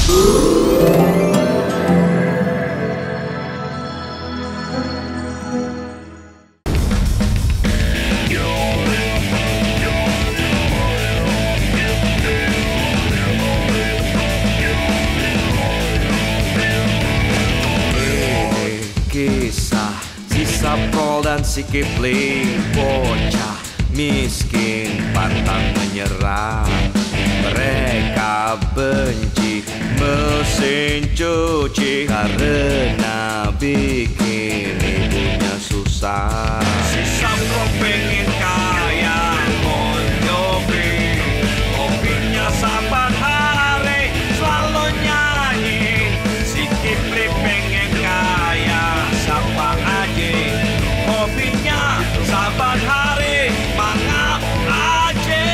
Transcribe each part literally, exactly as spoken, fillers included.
Kisah si Saprol dan si Kipling, bocah miskin pantang menyerah. Mereka benci mesin cuci karena bikin ibunya susah. Si Saprol pengen kaya Monjobi, kopinya saban hari selalu nyanyi. Si Kipling pengen kaya siapa aja, hobinya saban hari mangap aja.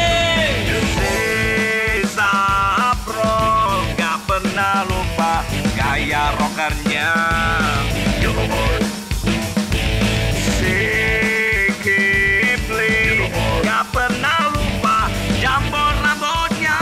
Si Saprol gak pernah lupa gaya rockernya. Si Kipling gak pernah lupa jambon rambutnya.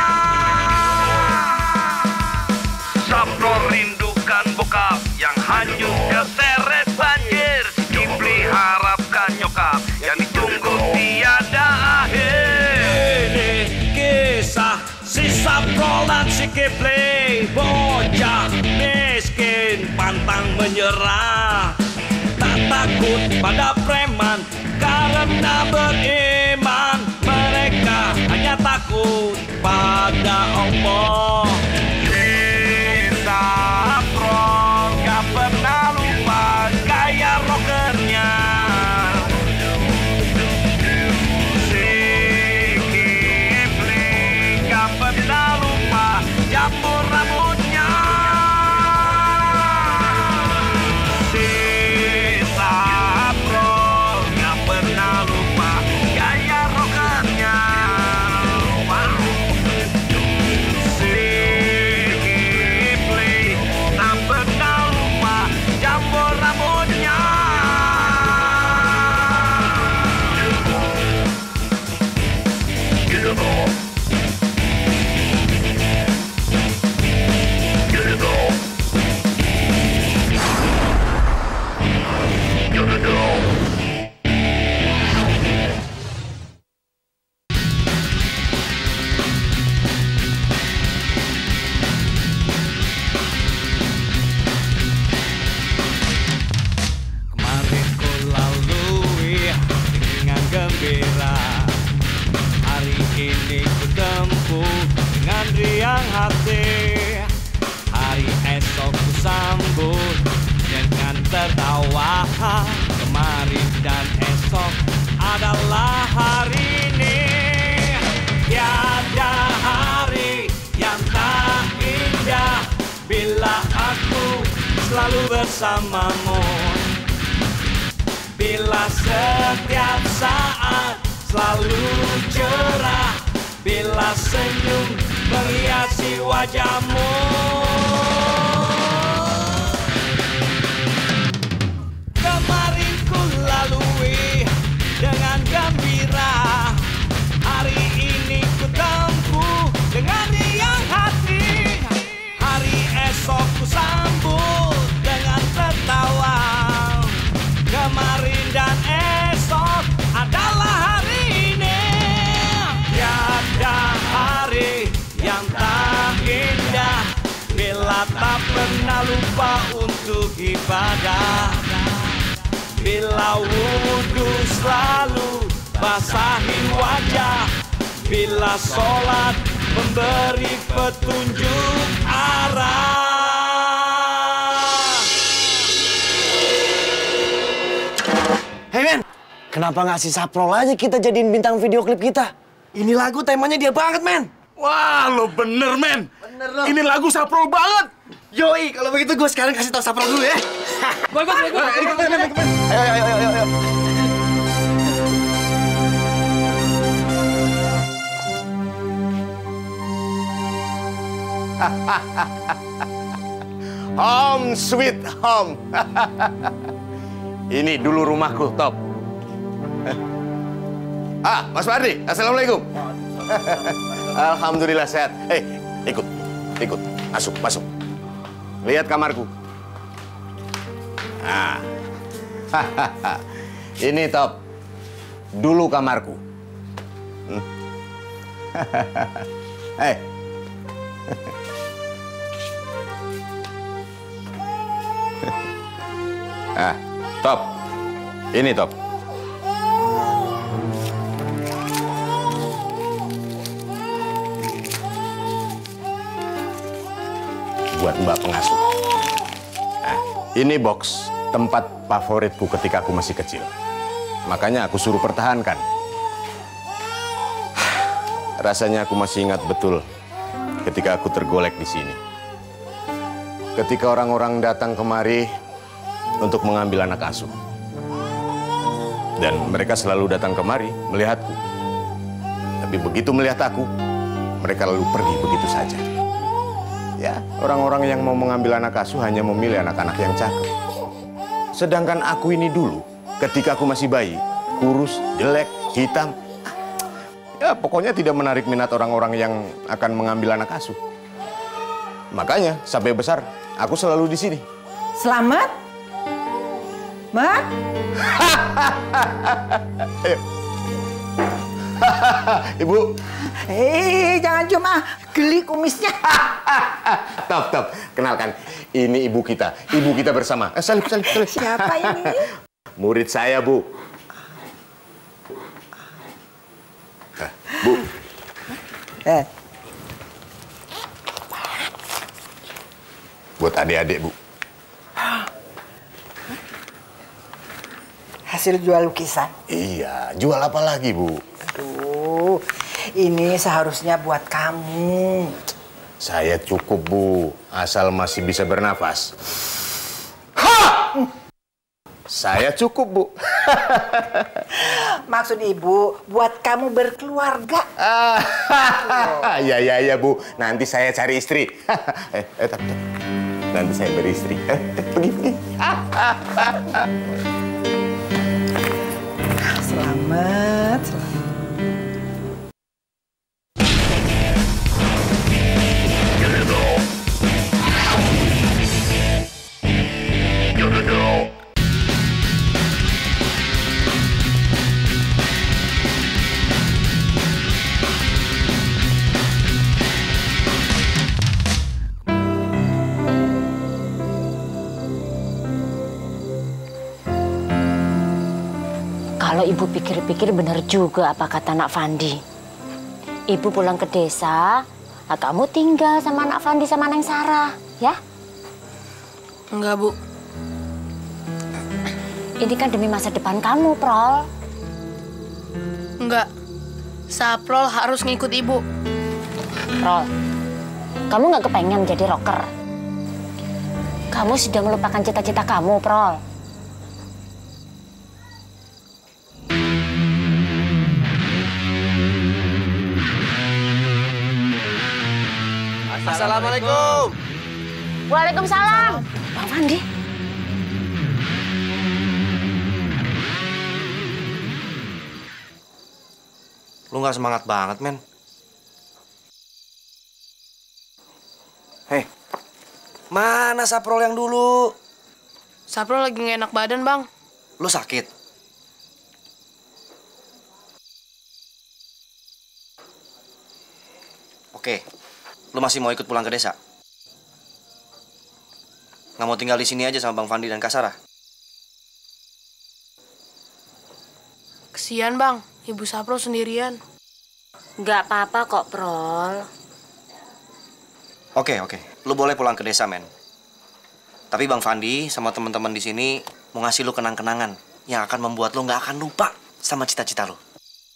Saprol rindukan bokap yang hanyut keseret banjir. Si Kipling harapkan nyokap yang ditunggu tiada akhir. Ini kisah si Saprol dan si Kipling, bocah miskin pantang menyerah. Tak takut pada preman karena beriman. Mereka hanya takut pada Allah. Saprol gak pernah lupa gaya rockernya. Si Kipling gak pernah lupa jambon rambutnya. Si Saprol gak pernah lupa gaya rockernya. Si tak pernah lupa jambon rambutnya. Get it on. Get it on. Get it on. Kemarin ku lalui dengan gembira, hari ini ku tempuh dengan riang hati. Hari esok ku sambut dengan tertawa. Kemarin dan esok adalah hari ini. Tiada hari yang tak indah bila aku selalu bersamamu. Bila setiap saat selalu cerah, bila senyum menghiasi wajahmu. Kemarin ku lalui dengan gembira, hari ini ku tempuh dengan riang hati. Hari esok ku sambut dengan tertawa. Kemarin dan esok adalah hari ini. Tiada hari yang tak indah bila tak pernah lupa untuk ibadah. Bila wudhu selalu basahi wajah. Bila sholat memberi petunjuk arah. Hey men, kenapa nggak si Saprol aja kita jadiin bintang video klip kita? Ini lagu temanya dia banget, men. Wah, lo bener, men. Bener lo. Ini lagu Saprol banget. Yoi, kalau begitu gue sekarang kasih tau Saprol dulu ya. Boy, boy, boy, boy. Ikut, men, ikut, men. Ayo, ayo, ayo, ayo, ayo. Home sweet home. Ini dulu rumahku, Top. Ah, Mas Fardi, assalamualaikum. Alhamdulillah sehat. Eh, ikut, ikut. Masuk, masuk. Lihat kamarku. Nah. Ini Top. Dulu kamarku. Hmm. Hei. Ah, Top. Ini Top. Buat Mbak pengasuh. Nah, ini box tempat favoritku ketika aku masih kecil. Makanya aku suruh pertahankan. Rasanya aku masih ingat betul ketika aku tergolek di sini. Ketika orang-orang datang kemari untuk mengambil anak asuh. Dan mereka selalu datang kemari melihatku. Tapi begitu melihat aku, mereka lalu pergi begitu saja. Ya, orang-orang yang mau mengambil anak asuh hanya memilih anak-anak yang cakep. Sedangkan aku ini dulu, ketika aku masih bayi, kurus, jelek, hitam. Ya, pokoknya tidak menarik minat orang-orang yang akan mengambil anak asuh. Makanya, sampai besar, aku selalu di sini. Selamat? Mbak? Ayo. Ibu. Eh, jangan cuma geli kumisnya. Top, Top. Kenalkan, ini ibu kita. Ibu kita bersama. Eh, salib, salib, salib. Siapa ini? Murid saya, Bu. Eh, Bu. Eh, Buat adik-adik, Bu. hasil jual lukisan. Iya, jual apa lagi, Bu? Aduh, ini seharusnya buat kamu. Saya cukup, Bu. Asal masih bisa bernafas. Saya cukup, Bu. Maksud ibu, buat kamu berkeluarga. Ya, ya, ya, Bu. Nanti saya cari istri. eh, eh, tak, tak. Nanti saya beristri. Eh, eh, pergi, pergi. Selamat, selamat. Kalau ibu pikir-pikir benar juga apa kata Nak Fandi. Ibu pulang ke desa, nah kamu tinggal sama Nak Fandi sama Neng Sarah, ya? Enggak, Bu. Ini kan demi masa depan kamu, Prol. Enggak. Saprol harus ngikut Ibu. Prol, kamu nggak kepengen jadi rocker? Kamu sudah melupakan cita-cita kamu, Prol. Assalamualaikum. Waalaikumsalam. Bang Fandi. Lu nggak semangat banget, men. Hei, mana Saprol yang dulu? Saprol lagi nggak enak badan, Bang. Lu sakit? Oke, lu masih mau ikut pulang ke desa? Nggak mau tinggal di sini aja sama Bang Fandi dan Kak Sarah? Kesian, Bang. Ibu Saprol sendirian. Nggak apa-apa kok, Prol. Oke, oke. Lu boleh pulang ke desa, men. Tapi Bang Fandi sama teman-teman di sini mau ngasih lu kenang-kenangan yang akan membuat lu nggak akan lupa sama cita-cita lu.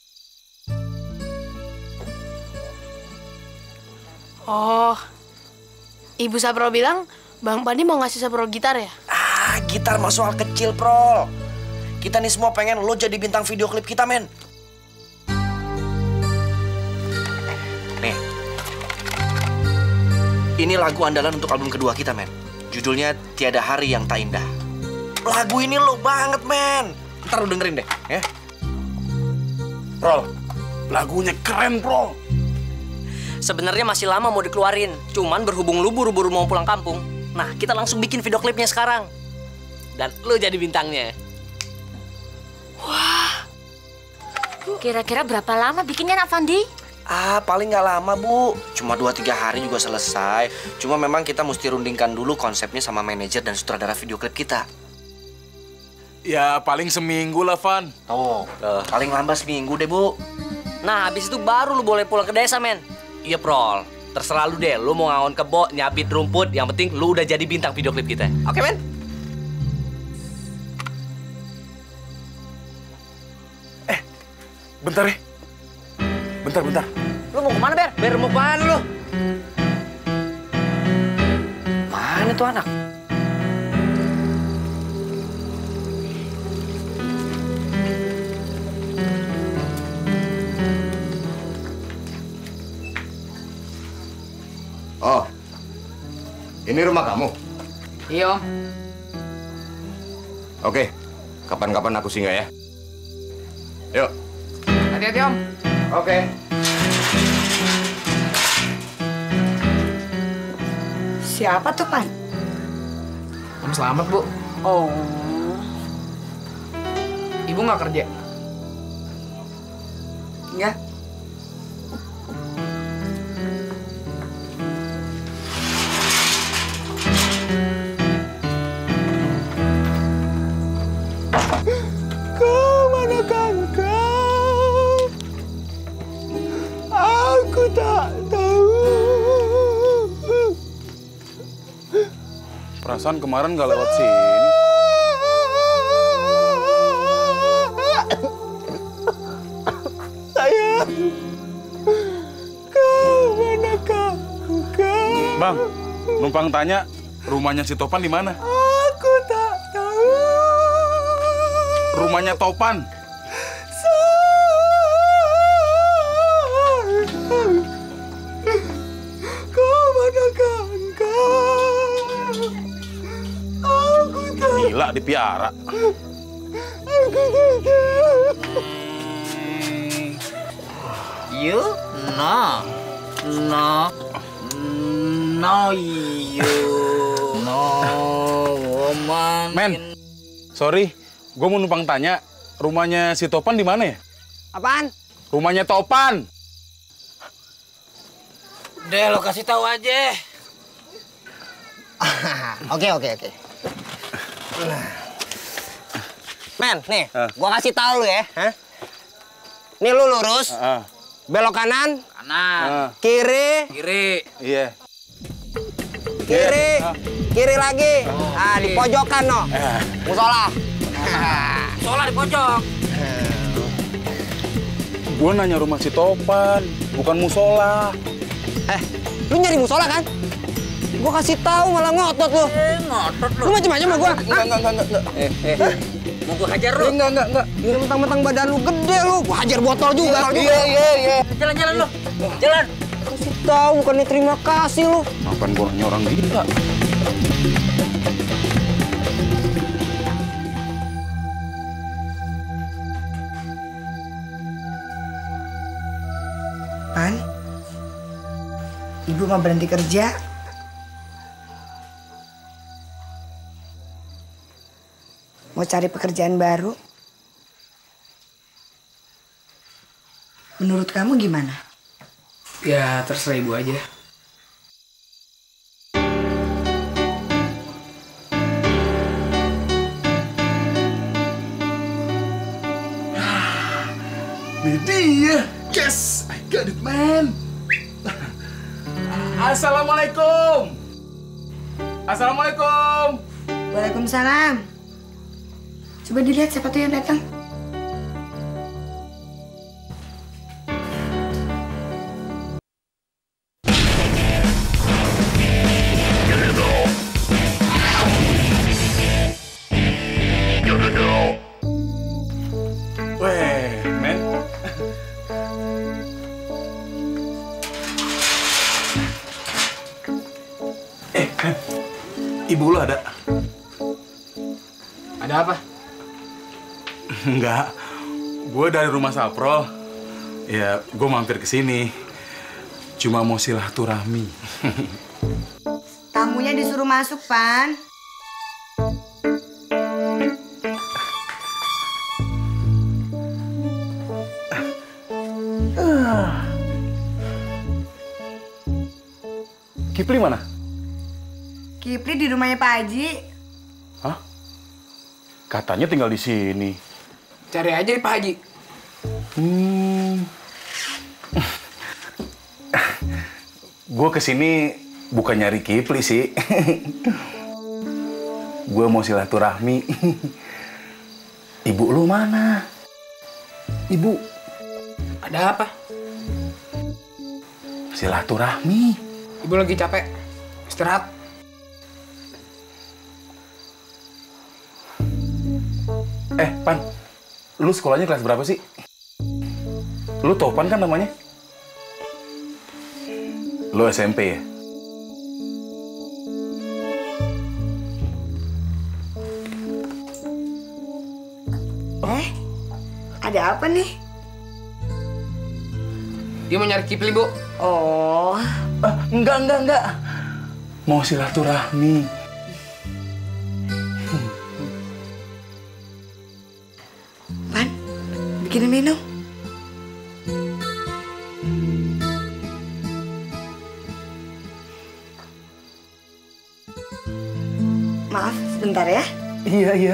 Oh, Ibu Saprol bilang Bang Fandi mau ngasih Saprol gitar ya? Ah, gitar mah soal kecil, Prol. Kita nih semua pengen lo jadi bintang video klip kita, men. Nih. Ini lagu andalan untuk album kedua kita, men. Judulnya Tiada Hari Yang Tak Indah. Lagu ini lo banget, men. Ntar lo dengerin deh, ya. Prol, lagunya keren, Prol. sebenarnya masih lama mau dikeluarin. Cuman berhubung lu buru-buru mau pulang kampung, nah kita langsung bikin video klipnya sekarang. Dan lu jadi bintangnya. Wah. Kira-kira berapa lama bikinnya, Nak Fandi? Ah, paling nggak lama, Bu. Cuma dua tiga hari juga selesai. Cuma memang kita mesti rundingkan dulu konsepnya sama manajer dan sutradara video klip kita. Ya, paling seminggu lah, Van. Oh, uh, paling lambat seminggu deh, Bu. Nah, habis itu baru lu boleh pulang ke desa, men. Iya, Prol. Terserah lu deh. Lu mau ngawon kebo, nyabit rumput. Yang penting lu udah jadi bintang video klip kita. Oke, men? Eh, bentar ya. Bentar, bentar. Lu mau kemana, Ber? Ber, mau kemana lu? Mana tuh anak? Oh, ini rumah kamu? Iya, Om. Oke, kapan-kapan aku singgah ya. Yuk. Hati-hati, Om. Oke. Siapa tuh, Pan? Om selamat, Bu. Oh. Ibu nggak kerja? Enggak. Kemanakah kau? Aku tak tahu. Perasaan kemarin nggak lewat sini. Sayang, kemanakah kau? Bang, numpang tanya, rumahnya si Topan di mana? Aku tak tahu. Rumahnya Topan. Kemanakah kau? Aku tak. Gila, dipiara. Aku tak tahu. You? No. No. No, you. No, woman. Men, sorry. Gue mau numpang tanya, rumahnya si Topan di mana ya? Apaan? Rumahnya Topan. Deh, lo kasih tahu aja. Oke, oke, oke. Men, nih, Uh. gua kasih tahu lu ya. Hah? Nih lu lurus, Uh, belok kanan, Kanan. uh, kiri, Kiri. iya. kiri, Uh. kiri lagi. Ah, di pojokan no. Uh. Musola. Soalnya di pojok. Gue nanya rumah si Topan, bukan musola. Eh, lu nyari musola kan? Gua kasih tahu malah ngotot lu. Eh, ngotot lu. Lu macam-macam sama gua. Enggak, enggak, enggak, enggak. Eh, eh. Mau gua hajar lu. Enggak, enggak, enggak. Ini mentang-mentang badan lu gede lu. Gua hajar botol juga. Iya, iya, iya. Jalan-jalan lu. Jalan. Kasih tahu bukannya terima kasih lu. Ngapain gue nanya orang gila? Pan, Ibu mau berhenti kerja. Mau cari pekerjaan baru. Menurut kamu gimana? Ya, terserah Ibu aja. Ini dia. Yes, I got it, man. Assalamualaikum. Assalamualaikum. Waalaikumsalam. Coba dilihat siapa tuh yang datang. Weh, men. Eh, men. Ibu lu ada? Ada apa? Enggak. Gue dari rumah Saprol. Ya, gue mampir ke sini. Cuma mau silaturahmi. Tamunya disuruh masuk, Pan. Kipli mana? Kipli di rumahnya Pak Haji. Hah? Katanya tinggal di sini. Cari aja di Pak Haji. Hmm. Gue kesini bukan nyari Kipli sih. Gue mau silaturahmi. Ibu lu mana? Ibu. Ada apa? Silaturahmi. Ibu lagi capek. Istirahat. Eh, Pan. Lu sekolahnya kelas berapa sih? Lu Topan kan namanya? Lu S M P ya? Eh, ada apa nih? Dia mau nyari Kipli, Bu. Oh. Ah, enggak, enggak, enggak. Mau silaturahmi. Pan, bikinin minum. Maaf, sebentar ya. Iya, iya.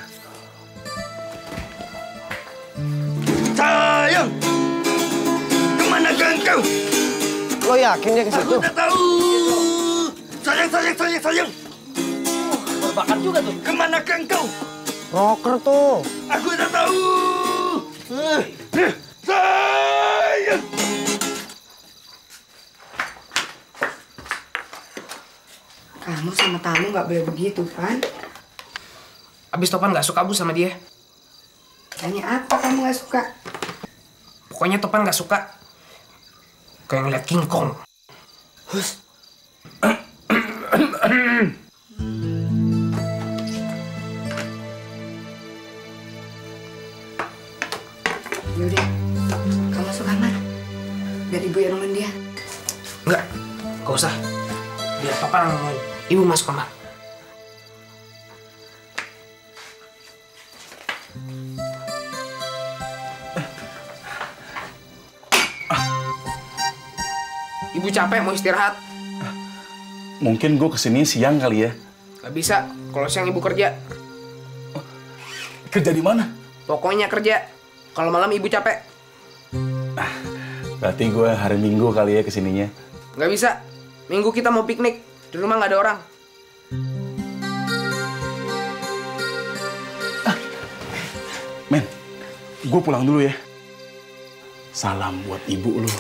Sayang, kemana kau? Lo yakin dia ke situ? Aku tak tahu. Sayang, sayang, sayang, sayang. Bakar juga tuh. Kemana kau? Rocker tuh. Aku tak tahu. Sayang. Kamu sama tamu nggak boleh begitu, Pan. Abis Topan nggak suka, Bu, sama dia. Tanya apa kamu nggak suka? Pokoknya Topan nggak suka. Kayak ngeliat King Kong. Hus. Yaudah, kamu masuk kamar. Biar ibu yang nemenin dia. Enggak, nggak usah. Biar Papa yang nemuin. Ibu masuk kamar. Ibu capek mau istirahat. Mungkin gue kesini siang kali ya. Gak bisa, kalau siang ibu kerja. Kerja di mana? Pokoknya kerja. Kalau malam ibu capek. Berarti gue hari Minggu kali ya kesininya. Gak bisa. Minggu kita mau piknik. Di rumah nggak ada orang. Ah. Men, gue pulang dulu ya. Salam buat ibu lu.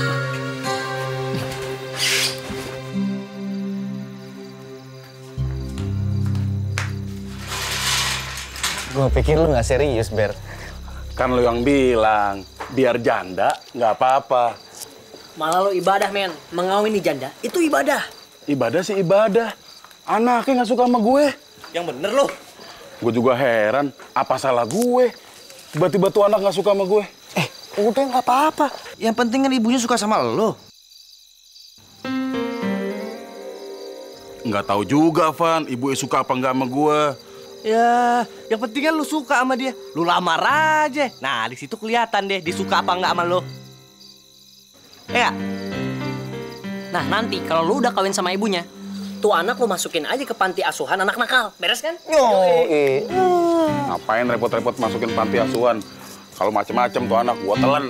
Gue pikir lu nggak serius, Ber. Kan lu yang bilang, biar janda nggak apa-apa. Malah lo ibadah, men. Mengawini janda, itu ibadah. Ibadah sih ibadah. Anaknya nggak suka sama gue. Yang bener lo. Gue juga heran, apa salah gue? Tiba-tiba tuh anak nggak suka sama gue. Eh, udah nggak apa-apa. Yang penting kan ibunya suka sama lo. Nggak tahu juga, Van. Ibu suka apa nggak sama gue. Ya, yang penting kan lu suka sama dia. Lu lamar aja. Nah, di situ kelihatan deh dia suka apa nggak sama lu. Ya. Nah, nanti kalau lu udah kawin sama ibunya, tuh anak lu masukin aja ke panti asuhan anak nakal. Beres kan? Yo, eh. Ngapain repot-repot masukin panti asuhan? Kalau macem-macem tuh anak gua telan.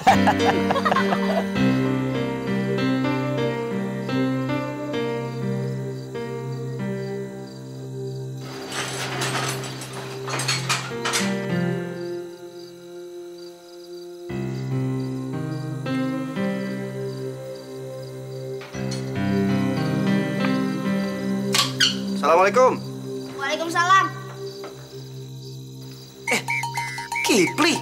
Assalamualaikum. Waalaikumsalam. Eh, Kipli.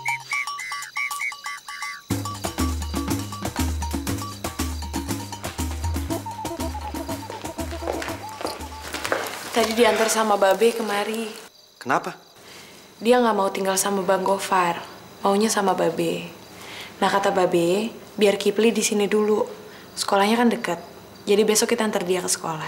Tadi diantar sama Babe kemari. Kenapa? Dia nggak mau tinggal sama Bang Gofar, maunya sama Babe. Nah kata Babe, biar Kipli di sini dulu. Sekolahnya kan dekat. Jadi besok kita antar dia ke sekolah.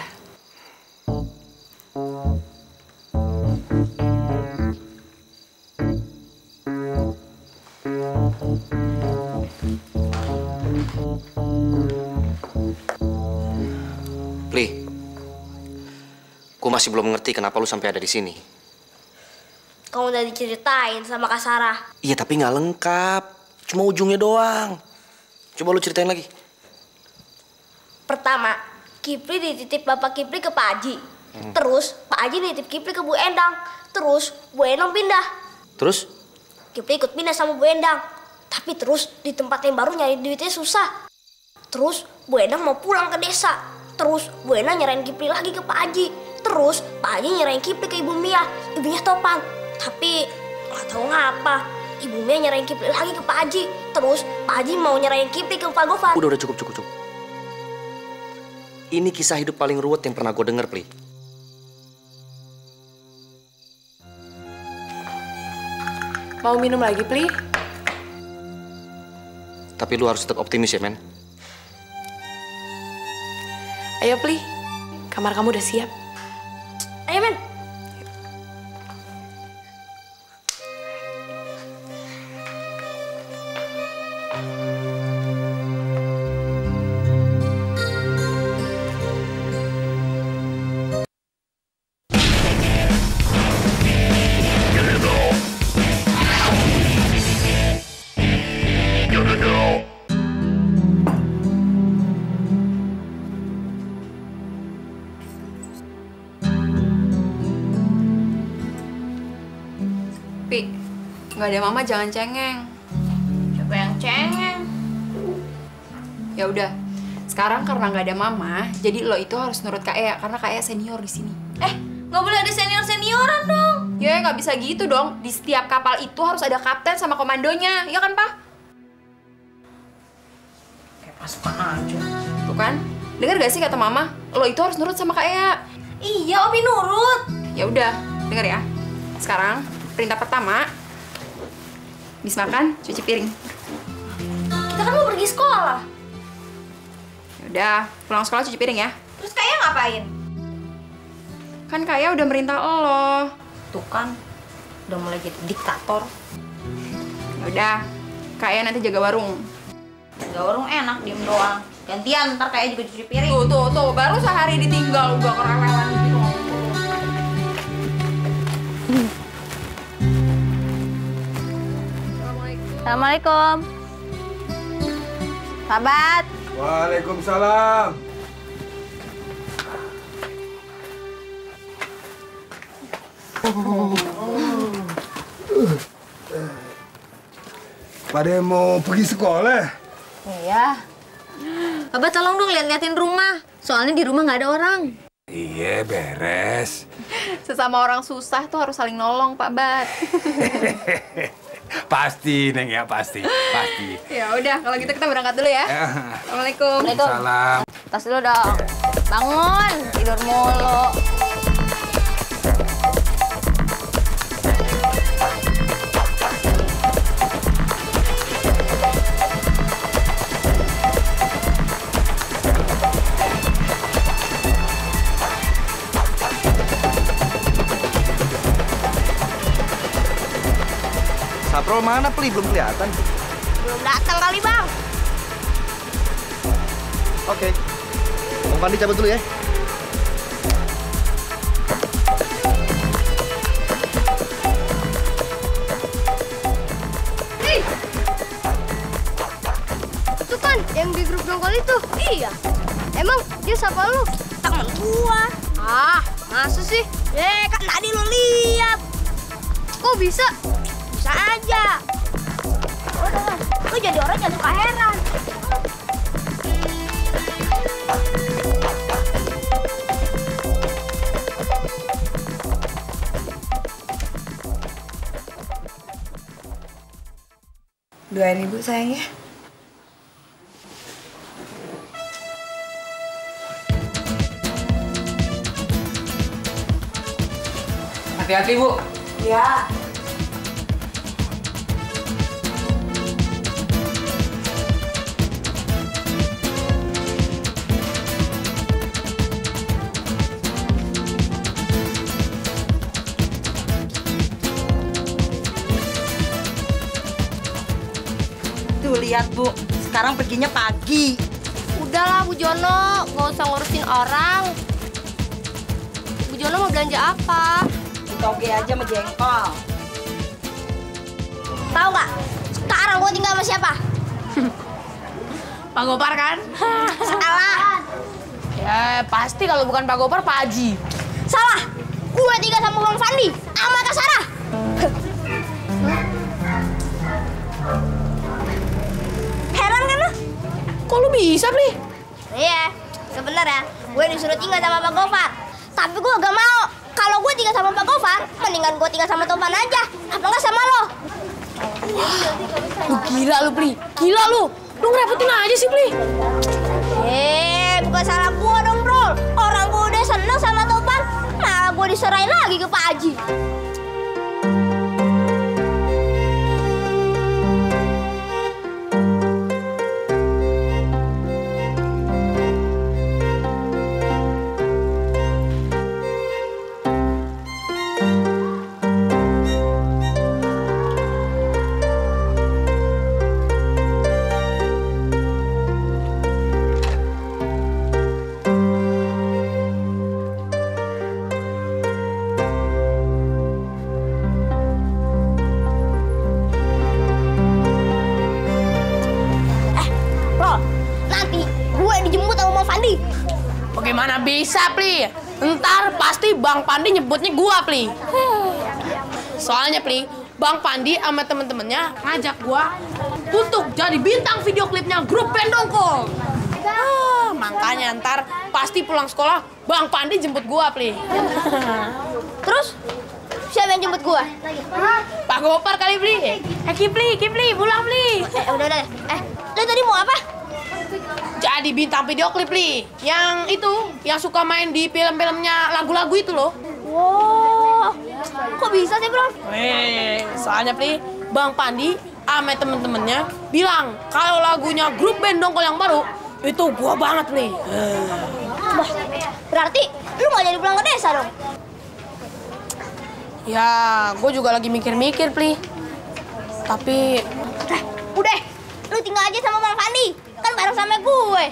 Pli, gue masih belum ngerti kenapa lu sampai ada di sini. Kamu udah diceritain sama Kak Sarah. Iya, tapi nggak lengkap. Cuma ujungnya doang. Coba lu ceritain lagi. Pertama, Kipli dititip Bapak Kipli ke Pak Haji. Hmm. Terus Pak Haji nitip Kipli ke Bu Endang. Terus Bu Endang pindah. Terus? Kipli ikut pindah sama Bu Endang. Tapi terus di tempat yang baru nyari duitnya susah. Terus Bu Endang mau pulang ke desa. Terus Bu Endang nyerahin Kipli lagi ke Pak Haji. Terus Pak Haji nyerahin Kipli ke Ibu Mia, ibunya Topan. Tapi nggak tahu ngapa Ibu Mia nyerahin Kipli lagi ke Pak Haji. Terus Pak Haji mau nyerahin Kipli ke Pak Gofar. Udah, udah cukup, cukup, cukup. Ini kisah hidup paling ruwet yang pernah gue denger, Pli. Mau minum lagi, Pli? Tapi lu harus tetap optimis ya, men. Ayo, Pli. Kamar kamu udah siap. Ayo, men. Pi, nggak ada mama jangan cengeng. Siapa yang cengeng? Ya udah, sekarang karena nggak ada mama, jadi lo itu harus nurut Kak Ea karena Kak Ea senior di sini. Eh, nggak boleh ada senior senioran dong. Ya nggak bisa gitu dong. Di setiap kapal itu harus ada kapten sama komandonya, ya kan Pak? Kayak pasukan aja. Tuh kan, dengar gak sih kata mama? Lo itu harus nurut sama Kak Ea. Iya, Opi nurut. Ya udah, denger ya. Sekarang perintah pertama, habis makan cuci piring. Kita kan mau pergi sekolah. Ya udah, pulang sekolah cuci piring ya. Terus Kaya ngapain? Kan Kaya udah merintah lo. Tuh kan, udah mulai jadi diktator. Ya udah, Kaya nanti jaga warung. Jaga warung enak, diem doang. Gantian, ntar Kaya juga cuci piring. Tuh, tuh, tuh, baru sehari ditinggal udah kerewelan gitu. Assalamualaikum. Sahabat. Waalaikumsalam. Pada mau pergi sekolah? Iya. Abah tolong dong lihat-liatin rumah. Soalnya di rumah nggak ada orang. Iya, beres. Sesama orang susah tuh harus saling nolong, Pak Bat. Pasti, Neng ya, pasti. Pasti. Ya udah, kalau gitu kita berangkat dulu ya. Assalamualaikum. Waalaikumsalam. Tas dulu dong. Bangun, tidur mulu. Sapro mana, Pli? Belum kelihatan. Belum datang kali, Bang. Oke. Bang Fandi cabut dulu ya. Hei! Itu kan yang di grup nongol itu. Iya. Emang dia siapa lu? Temen gua. Ah, masa sih? Eh, kan tadi lu lihat. Kok bisa? Bisa aja. Udah, lu jadi orang jangan suka heran. Doain ibu sayang ya. Hati-hati, Bu. Ya. lihat, Bu. Sekarang perginya pagi. Udahlah Bu Jono, nggak usah ngurusin orang. Bu Jono mau belanja apa? Toge aja sama jengkol. Tahu nggak? Sekarang gue tinggal sama siapa? Pak Gopar kan? Salah. Ya pasti kalau bukan Pak Gopar, Pak Haji. Salah. Gue tinggal sama Bang Fandi, sama Kak Sarah. Heran kan lu? Kok lu bisa, Pli? Iya, sebenarnya gue disuruh tinggal sama Pak Gopar. Tapi gue gak mau. Kalau gue tinggal sama Pak Gopar, mendingan gue tinggal sama Topan aja. Apa nggak sama lo? Lu gila lu, Pli. Gila lu. Lu ngerepotin aja sih, Pli. Eh, bukan salah gue dong, bro. Orang gue udah seneng sama Topan, malah gue diserahin lagi ke Pak Haji. Bagaimana bisa, Pli? Ntar pasti Bang Pandi nyebutnya gua, Pli. Soalnya, Pli, Bang Pandi sama temen-temennya ngajak gua untuk jadi bintang video klipnya grup band Dongkol. Ah, makanya ntar pasti pulang sekolah Bang Pandi jemput gua, Pli. Terus siapa yang jemput gua? Pak Gopar kali, Pli. Eh, Kipli, Kipli, pulang, Pli. Eh, udah, udah. Eh, lu tadi mau apa? Jadi bintang video klip, Li. Yang itu, yang suka main di film-filmnya lagu-lagu itu loh. Wow, kok bisa sih, Bro? Eh, soalnya, Pli, Bang Pandi sama temen-temennya bilang kalau lagunya grup band Dongkol yang baru, itu gua banget, Li. Wah, berarti lu gak jadi pulang ke desa dong? Ya, gua juga lagi mikir-mikir, Pli. Tapi... Udah, udah. Lu tinggal aja sama Bang Pandi. Kan bareng sama gue.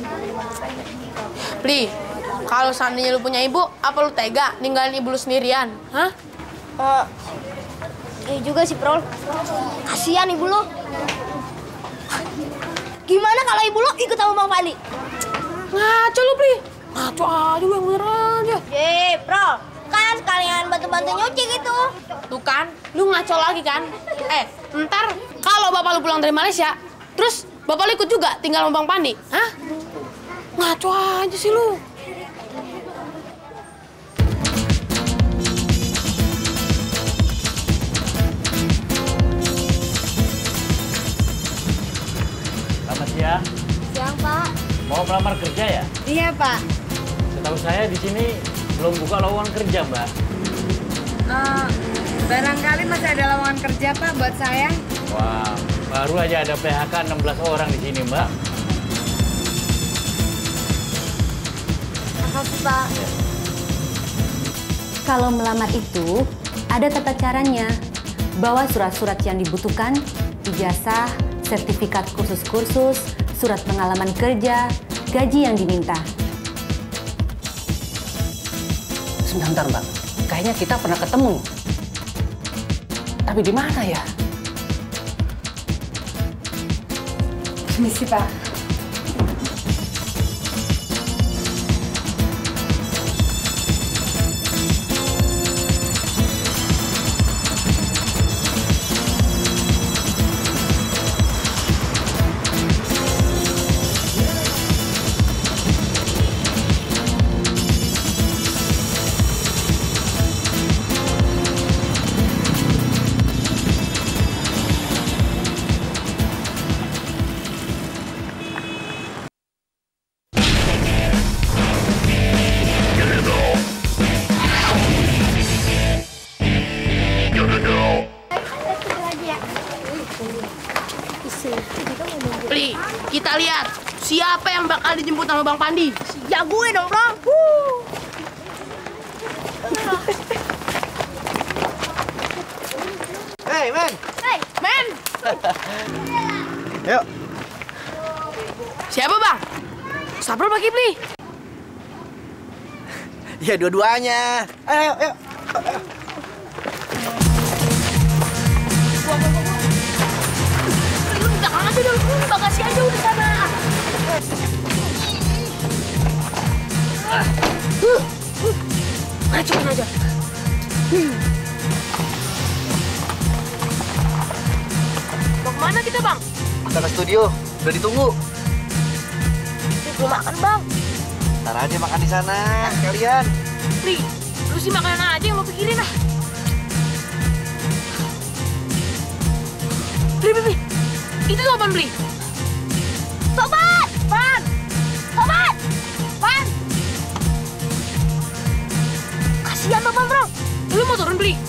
Pli, kalau seandainya lu punya ibu, apa lu tega ninggalin ibu lu sendirian? Hah? Uh, iya juga sih, Prol. Kasihan ibu lu. Gimana kalau ibu lu ikut sama Bang Pandi? Ngaco lu, Pli. Ngaco aja lu yang bener aja. Yeay, Prol. Kan sekalian bantu-bantu nyuci gitu. Tuh kan, lu ngaco lagi kan? Eh, ntar kalau bapak lu pulang dari Malaysia, terus bapak lu ikut juga tinggal sama Bang Pandi? Hah? Ngaco aja sih lu. Selamat siang. Siang, Pak. Mau melamar kerja ya? Iya, Pak. Setahu saya di sini belum buka lowongan kerja, Mbak. Uh, barangkali masih ada lowongan kerja, Pak, buat saya. Wah, baru aja ada P H K enam belas orang di sini, Mbak. Makasih, Pak. Kalau melamar itu, ada tata caranya. Bawa surat-surat yang dibutuhkan, ijazah, sertifikat kursus-kursus, surat pengalaman kerja, gaji yang diminta. Sebentar, Mbak. Kayaknya kita pernah ketemu. Tapi di mana ya? Misi, Pak. Pli, kita lihat siapa yang bakal dijemput sama Bang Pandi. Ya gue dong, Bro. Hei, men. Hei, men. Yuk. Siapa bang? Sapro Pak Kipli? Ya dua-duanya. Ayo, ayo. Lu belakang aja dulu, lu bagasi aja udah sana. Ayo cepet aja. Mau kemana kita bang? Kita ke studio, udah ditunggu. Belum makan bang. Ntar aja makan di sana, kalian. Pri, lu sih makanan aja yang lo pikirin ah. Pri, Pri, Pri. Itu tuh apaan, Pri? Sobat! Pan! Sobat! Pan! Kasihan Bang Bro. Lu mau turun, Pri?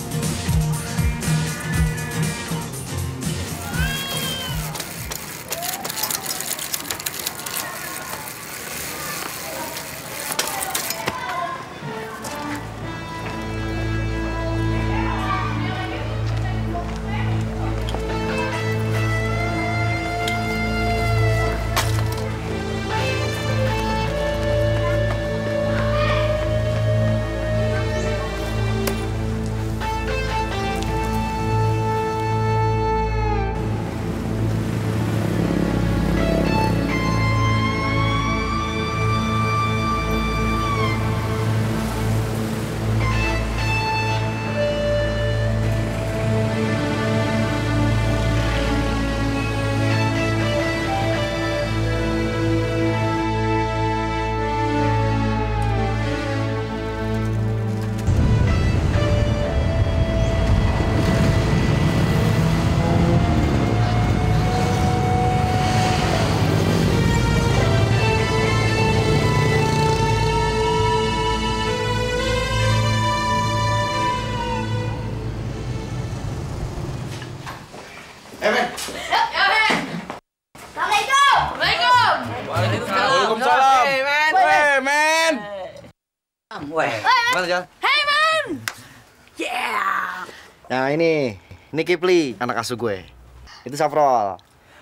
Gimana, Jal? Hey, man! Yeah! Nah, ini. Ini Kipli, anak asuh gue. Itu Saprol.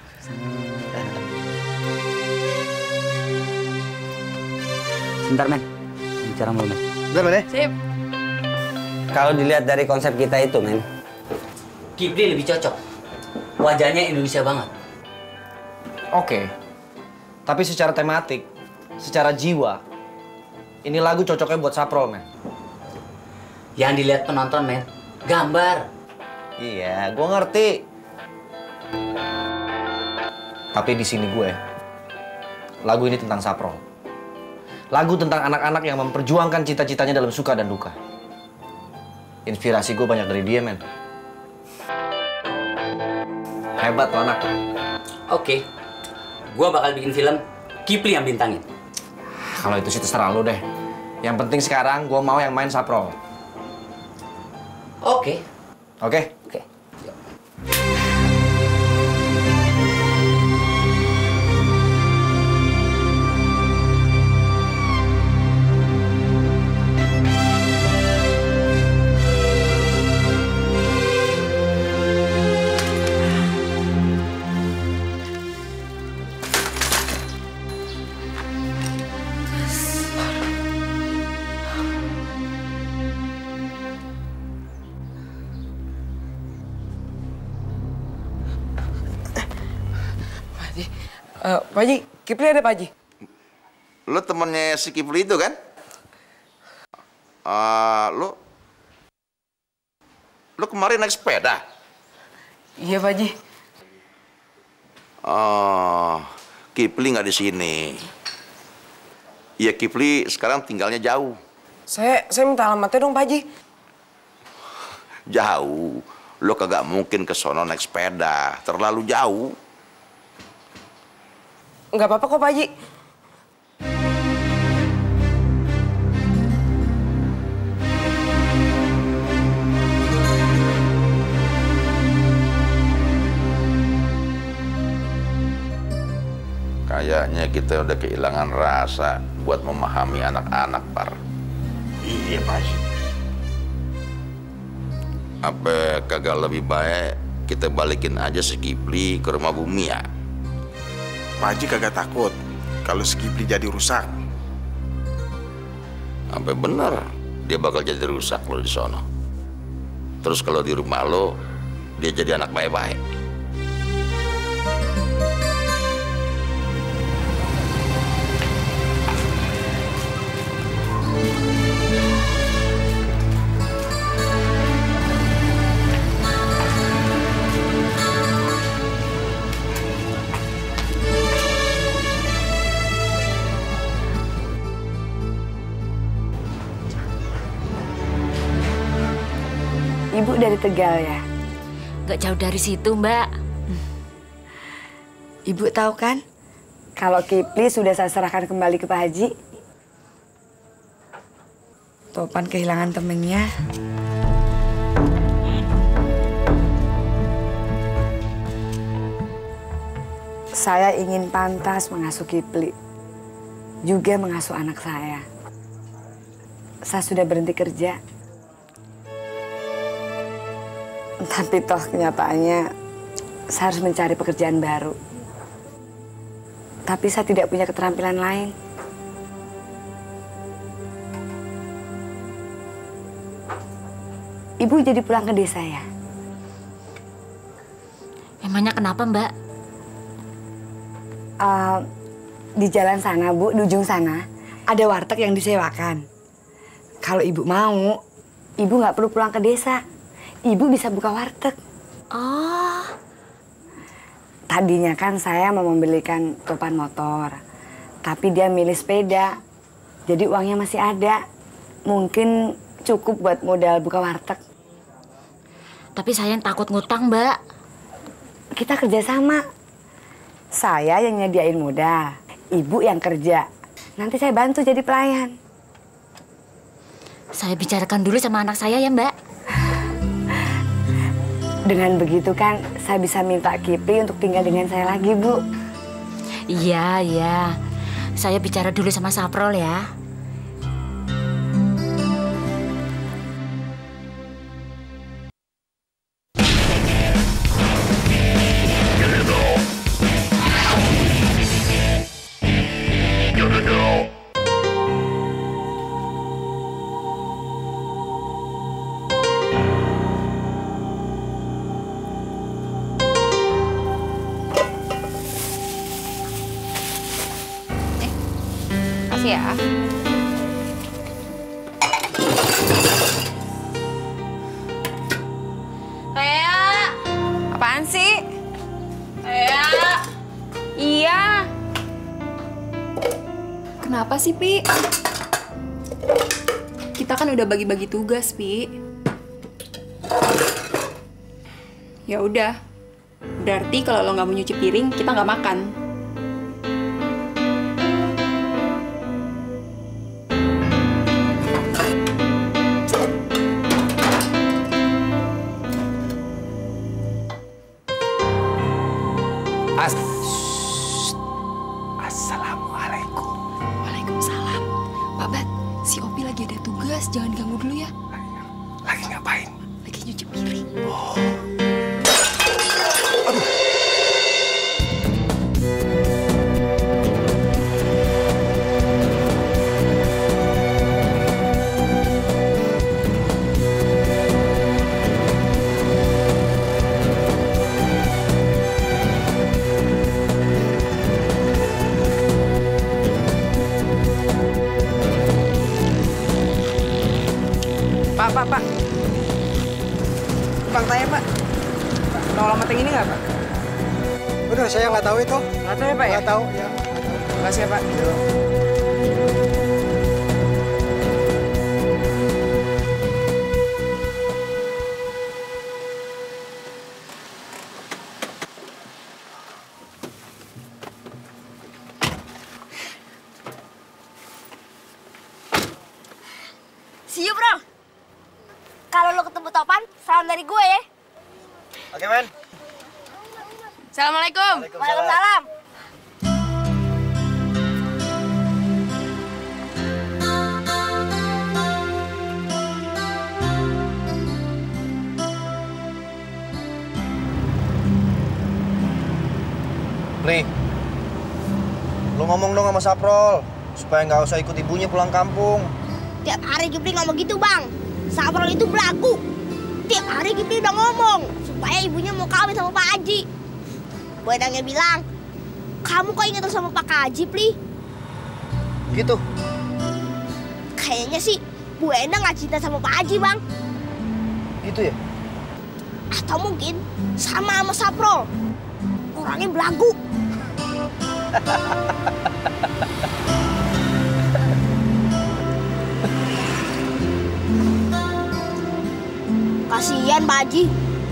Sebentar, men. Bicara mau, men. Bentar, men, ya? Sip. Kalau dilihat dari konsep kita itu, men. Kipli lebih cocok. Wajahnya Indonesia banget. Oke. Tapi secara tematik, secara jiwa, ini lagu cocoknya buat Saprol, men. Yang dilihat penonton, men. Gambar. Iya, gue ngerti. Tapi di sini gue, lagu ini tentang Saprol. Lagu tentang anak-anak yang memperjuangkan cita-citanya dalam suka dan duka. Inspirasi gue banyak dari dia, men. Hebat tuh anak. Oke. Gua bakal bikin film Kipli yang bintangin. Kalau itu sih terserah lu deh. Yang penting sekarang gue mau yang main Saprol. Oke. Oke? Oke. Uh, Pak Haji, Kipli ada Pak Haji? Lo temennya si Kipli itu kan? Uh, lo... Lo kemarin naik sepeda? Iya Pak Haji. Oh, Kipli nggak di sini. Iya, Kipli sekarang tinggalnya jauh. Saya saya minta alamatnya dong Pak Haji. Jauh. Lo kagak mungkin ke sono naik sepeda, terlalu jauh. Nggak apa-apa kok, Pak Haji. Kayaknya kita udah kehilangan rasa buat memahami anak-anak, Par. Iya, Pak Haji. Apa kagak lebih baik kita balikin aja si Kipli ke rumah Bumi ya? Pak Haji kagak takut kalau si Kipli jadi rusak? Sampai bener dia bakal jadi rusak lo di sono. Terus kalau di rumah lo dia jadi anak baik-baik. Ibu dari Tegal ya? Gak jauh dari situ, Mbak. Ibu tahu kan, kalau Kipli sudah saya serahkan kembali ke Pak Haji. Topan kehilangan temennya. Saya ingin pantas mengasuh Kipli, juga mengasuh anak saya. Saya sudah berhenti kerja. Tapi toh kenyataannya saya harus mencari pekerjaan baru. Tapi saya tidak punya keterampilan lain. Ibu jadi pulang ke desa ya? Emangnya kenapa, Mbak? Uh, di jalan sana, Bu, di ujung sana, ada warteg yang disewakan. Kalau ibu mau, ibu nggak perlu pulang ke desa. Ibu bisa buka warteg. Oh. Tadinya kan saya mau membelikan Topan motor. Tapi dia milih sepeda. Jadi uangnya masih ada. Mungkin cukup buat modal buka warteg. Tapi saya yang takut ngutang, Mbak. Kita kerjasama. Saya yang nyediain modal. Ibu yang kerja. Nanti saya bantu jadi pelayan. Saya bicarakan dulu sama anak saya ya, Mbak. Dengan begitu kan saya bisa minta Kipli untuk tinggal dengan saya lagi, Bu. Iya, iya. Saya bicara dulu sama Saprol ya. Ya. Lea, Apaan sih? Lea. Iya. Kenapa sih, Pi? Kita kan udah bagi-bagi tugas, Pi. Ya udah. Berarti kalau lo nggak mau nyuci piring, kita nggak makan. As Assalamualaikum. Waalaikumsalam. Pak Bat, si Opi lagi ada tugas, jangan ganggu dulu ya. Lagi ngapain? Lagi nyuci piring. Oh. Pak, Pak, Pak. Bang tanya, Pak. Tahu alamat yang ini nggak, Pak? Udah, saya nggak tahu itu. Nggak tahu ya, Pak? Nggak tahu, ya. Terima kasih ya, Pak. See you, bro. Kalau lo ketemu Topan, salam dari gue ya. Oke, men. Assalamualaikum. Waalaikumsalam. Pli, ngomong dong sama Saprol supaya nggak usah ikut ibunya pulang kampung. Tiap hari Kipli ngomong gitu, Bang. Saprol itu belagu. Tiap hari Kipli udah ngomong supaya ibunya mau kawin sama Pak Haji. Bu Endangnya bilang, kamu kok ingat sama Pak Haji, Pli? Gitu? Kayaknya sih Bu Endang nggak cinta sama Pak Haji, Bang. Gitu ya? Atau mungkin sama sama Saprol. Orangnya belagu. Kasihan Pak Haji.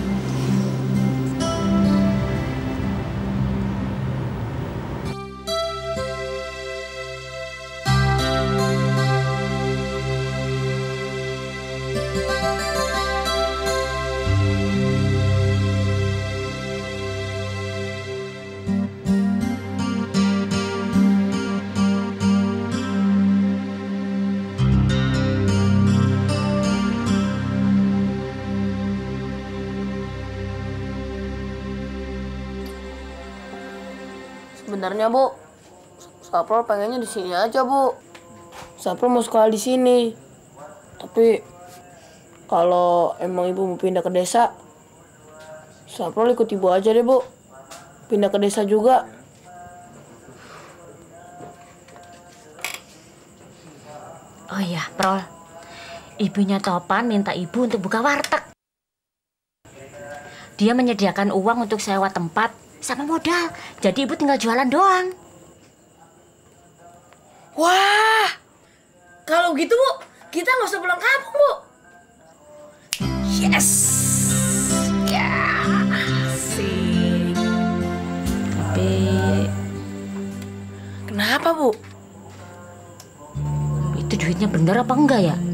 Sebenarnya Bu, Saprol pengennya di sini aja Bu. Saprol mau sekolah di sini. Tapi kalau emang ibu mau pindah ke desa, Saprol ikut ibu aja deh Bu. Pindah ke desa juga. Oh iya, Prol. Ibunya Topan minta ibu untuk buka warteg. Dia menyediakan uang untuk sewa tempat sama modal. Jadi ibu tinggal jualan doang. Wah, kalau gitu Bu, kita nggak usah pulang kampung Bu. Yes, ya, asik. Tapi kenapa Bu? itu duitnya bener apa enggak ya?